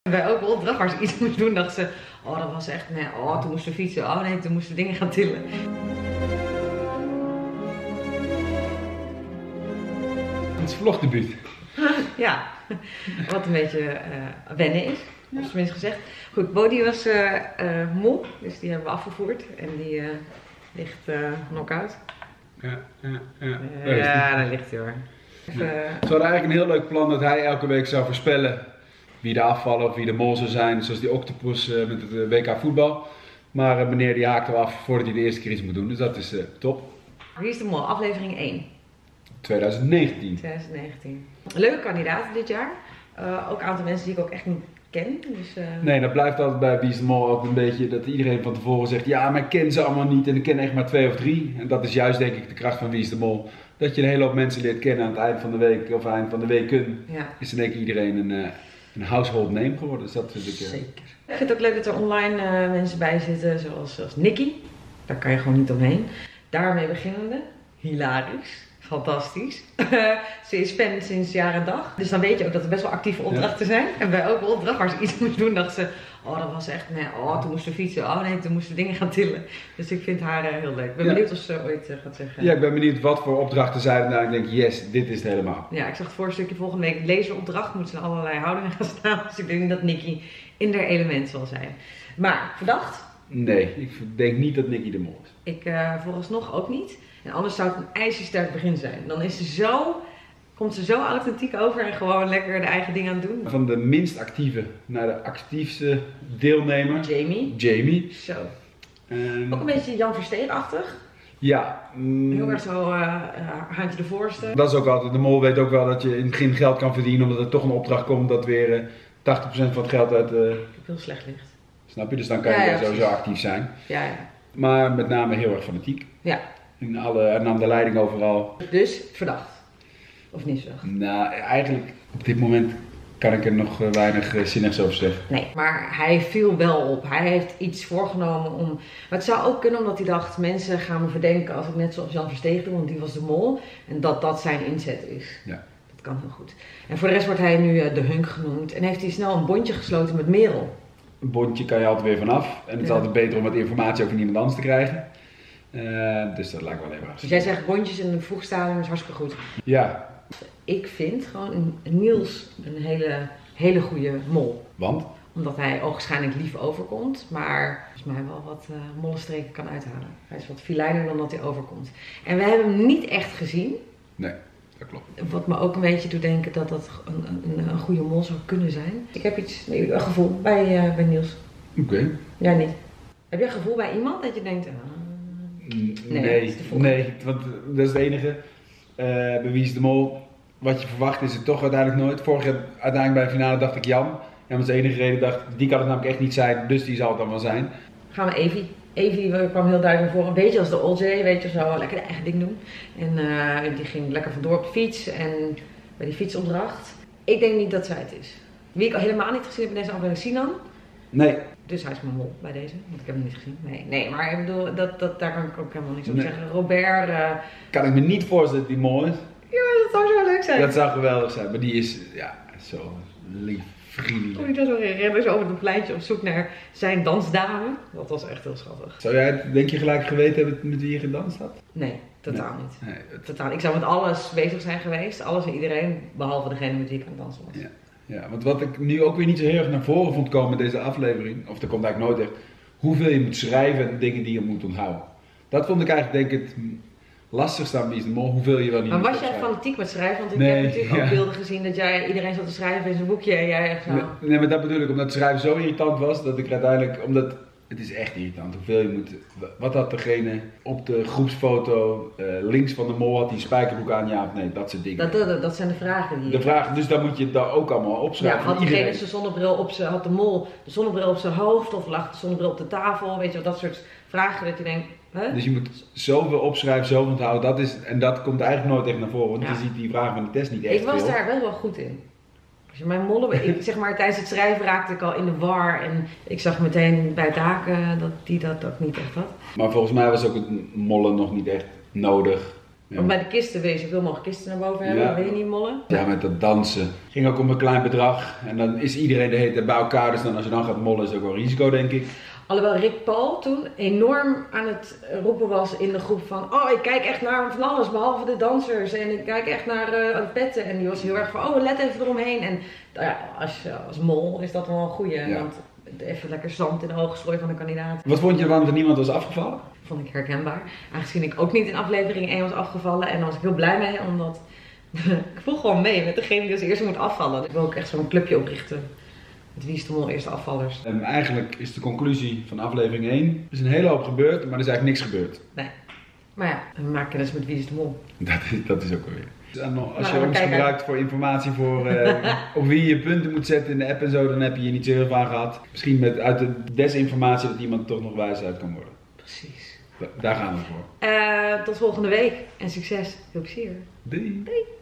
Wij ook wel opdracht, als ze iets moest doen, dacht ze, oh dat was echt, nee, oh toen moesten we fietsen, oh nee, toen moesten we dingen gaan tillen. Het is vlogdebuut. Ja, wat een beetje wennen is, ja. Tenminste gezegd. Goed, Bodie was moe, dus die hebben we afgevoerd en die ligt knock-out. Ja, daar ligt hij hoor. Ze hadden eigenlijk een heel leuk plan dat hij elke week zou voorspellen wie de afvallen of wie de mol zou zijn, zoals die octopus met het WK voetbal. Maar meneer die haakte af voordat hij de eerste keer iets moet doen, dus dat is top. Wie is de mol? Aflevering 1. 2019. 2019. Leuke kandidaten dit jaar. Ook een aantal mensen die ik ook echt niet ken. Dus, Nee, dat blijft altijd bij Wie is de Mol ook een beetje dat iedereen van tevoren zegt ja, maar ik ken ze allemaal niet en ik ken echt maar 2 of 3. En dat is juist denk ik de kracht van Wie is de Mol. Dat je een hele hoop mensen leert kennen aan het eind van de week of aan het eind van de weken. Ja. Is in één keer iedereen een household name geworden. Dus dat vind ik... Zeker. Ik vind het ook leuk dat er online mensen bij zitten zoals Nicky. Daar kan je gewoon niet omheen. Daarmee beginnende. Hilarisch. Fantastisch. Ze is fan sinds jaar en dag. Dus dan weet je ook dat er best wel actieve opdrachten zijn. En wij ook wel opdrachten. Als ze iets moest doen, dacht ze, oh dat was echt, nee, oh toen moesten we fietsen. Oh nee, toen moesten we dingen gaan tillen. Dus ik vind haar heel leuk. Ik ben benieuwd of ze ooit gaat zeggen. Ja, ik ben benieuwd wat voor opdrachten zij en ik denk, yes, dit is het helemaal. Ja, ik zag het voorstukje volgende week. Lezeropdracht moet ze in allerlei houdingen gaan staan. Dus ik denk dat Nicky in haar element zal zijn. Maar, verdacht? Nee, ik denk niet dat Nicky de Mol is. Ik vooralsnog ook niet. En anders zou het een ijzersterk begin zijn. Dan is ze komt ze zo authentiek over en gewoon lekker de eigen dingen aan het doen. Van de minst actieve naar de actiefste deelnemer. Jamie. Zo. Ook een beetje Jan Versteeg-achtig. Ja. Heel erg zo handje de voorste. Dat is ook altijd, de Mol weet ook wel dat je in het begin geld kan verdienen omdat er toch een opdracht komt dat weer 80% van het geld uit... heel slecht ligt. Snap je? Dus dan kan je sowieso actief zijn. Ja. Maar met name heel erg fanatiek. Ja. Hij nam de leiding overal. Dus verdacht. Of niet verdacht? Nou, eigenlijk op dit moment kan ik er nog weinig zinnigs over zeggen. Nee, maar hij viel wel op. Hij heeft iets voorgenomen om... Maar het zou ook kunnen omdat hij dacht, mensen gaan me verdenken als ik net zoals Jan Versteeg doe, want die was de mol. En dat zijn inzet is. Ja. Dat kan heel goed. En voor de rest wordt hij nu de hunk genoemd. En heeft hij snel een bondje gesloten met Merel. Een bondje kan je altijd weer vanaf. En het is altijd beter om wat informatie over iemand anders te krijgen. Dus dat lijkt wel even Dus jij zegt bondjes in een vroeg stadium is hartstikke goed. Ja. Ik vind gewoon Niels een hele goede mol. Want? Omdat hij ogenschijnlijk lief overkomt, maar volgens mij wel wat mollenstreken kan uithalen. Hij is wat filijner dan dat hij overkomt. En we hebben hem niet echt gezien. Nee, dat klopt. Wat me ook een beetje doet denken dat dat een goede mol zou kunnen zijn. Ik heb een gevoel bij Niels. Oké. Jij niet? Heb jij een gevoel bij iemand dat je denkt... Nee, want dat is het enige. Bij Wie is de Mol, wat je verwacht is het toch uiteindelijk nooit. Vorig jaar uiteindelijk bij de finale dacht ik Jan. Ja, dat is de enige reden, dacht die kan het namelijk echt niet zijn, dus die zal het dan wel zijn. Gaan we Evie. Evie kwam heel duidelijk voor, een beetje als de OJ, weet je, zo lekker de eigen ding doen. En die ging lekker vandoor op de fiets en bij die fietsopdracht. Ik denk niet dat zij het is. Wie ik al helemaal niet gezien heb in deze aflevering, Sinan. Nee. Dus hij is mijn mol bij deze, want ik heb hem niet gezien. Nee, maar ik bedoel, daar kan ik ook helemaal niks over zeggen. Robert... Kan ik me niet voorstellen dat die mol is. Ja, dat zou zo leuk zijn. Dat zou geweldig zijn, maar die is, ja, zo lief, vriendelijk. Toen ik zo rennen zo over het pleintje op zoek naar zijn dansdame. Dat was echt heel schattig. Zou jij, denk je, gelijk geweten hebben met wie je gedanst had? Nee, totaal niet. Nee, totaal. Ik zou met alles bezig zijn geweest, alles en iedereen, behalve degene met wie ik aan het dansen was. Ja. Ja, want wat ik nu ook weer niet zo heel erg naar voren vond komen in deze aflevering, of dat komt eigenlijk nooit echt, hoeveel je moet schrijven en dingen die je moet onthouden. Dat vond ik eigenlijk denk ik het lastigste aan Wie is de Mol, hoeveel je wel niet maar moet was jij schrijven. fanatiek met schrijven? Want ik heb natuurlijk ook beelden gezien dat iedereen zat te schrijven in zijn boekje en jij echt zo... Nee, maar dat bedoel ik, omdat schrijven zo irritant was, dat ik uiteindelijk, omdat het is echt irritant hoeveel je moet, wat had degene op de groepsfoto links van de mol, had die spijkerbroek aan, ja of nee, dat soort dingen. Dat zijn de vragen die... De vragen, dus dan moet je daar ook allemaal opschrijven. Ja, had diegene zijn zonnebril op zijn, had de mol de zonnebril op zijn hoofd of lag de zonnebril op de tafel, weet je wel, dat soort vragen dat je denkt, hè? Dus je moet zoveel opschrijven, zoveel onthouden, dat komt eigenlijk nooit echt naar voren, want je ziet die vragen van de test niet echt Ik was daar wel goed in. Als je mijn mollen, zeg maar tijdens het schrijven raakte ik al in de war en ik zag meteen bij het haken dat die dat ook niet echt had. Maar volgens mij was ook het mollen nog niet echt nodig. Want bij de kisten wil je zoveel mogelijk kisten naar boven hebben, Ja. dat wil je niet mollen. Ja, met dat dansen. Ging ook om een klein bedrag. En dan is iedereen de hele tijd bij elkaar. Dus dan als je dan gaat mollen is ook wel risico, denk ik. Alhoewel Rick Paul toen enorm aan het roepen was in de groep van oh, ik kijk echt naar van alles behalve de dansers en ik kijk echt naar de petten. En die was heel erg van oh, let even eromheen. En nou ja, als mol is dat wel een goeie, Ja. want even lekker zand in de ogen strooien van de kandidaat. Wat vond je ervan dat er niemand was afgevallen? Vond ik herkenbaar. Aangezien ik ook niet in aflevering 1 was afgevallen en daar was ik heel blij mee, omdat ik voel gewoon mee met degene die als eerste moet afvallen. Ik wil ook echt zo'n clubje oprichten. Met Wie is de Mol eerste afvallers. En eigenlijk is de conclusie van aflevering 1. Er is een hele hoop gebeurd, maar er is eigenlijk niks gebeurd. Nee. Maar ja, we maken kennis met Wie is de Mol. Dat is ook wel weer. Dus als Nou, je ons kijken. gebruikt voor informatie voor op wie je punten moet zetten in de app en zo, dan heb je hier niet zo heel veel aan gehad. Misschien uit de desinformatie dat iemand toch nog wijs uit kan worden. Precies. Daar gaan we voor. Tot volgende week en succes. Veel plezier. Doei.